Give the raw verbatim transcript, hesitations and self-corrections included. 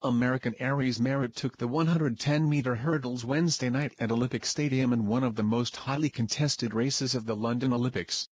American Aries Merritt took the one hundred ten meter hurdles Wednesday night at Olympic Stadium in one of the most highly contested races of the London Olympics.